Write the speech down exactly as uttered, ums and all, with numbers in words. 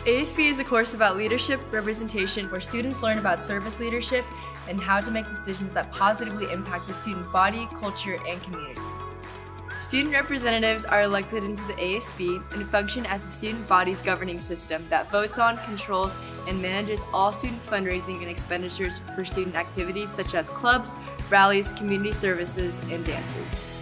A S B is a course about leadership representation where students learn about service leadership and how to make decisions that positively impact the student body, culture, and community. Student representatives are elected into the A S B and function as the student body's governing system that votes on, controls, and manages all student fundraising and expenditures for student activities such as clubs, rallies, community services, and dances.